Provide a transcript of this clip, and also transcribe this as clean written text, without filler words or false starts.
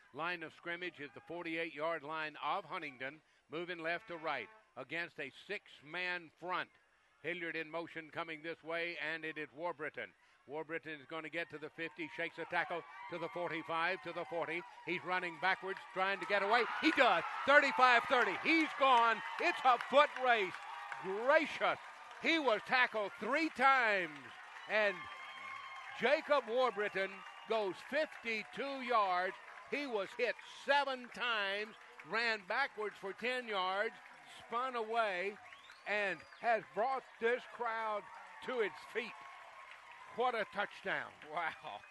line of scrimmage is the 48-yard line of Huntingdon, moving left to right against a six-man front. Hilliard in motion coming this way, and it is Warbritton. Warbritton is going to get to the 50, shakes a tackle to the 45, to the 40. He's running backwards, trying to get away. He does. 35-30. He's gone. It's a foot race. Gracious. He was tackled 3 times, and Jacob Warbritton goes 52 yards. He was hit 7 times, ran backwards for 10 yards, spun away, and has brought this crowd to its feet. What a touchdown. Wow.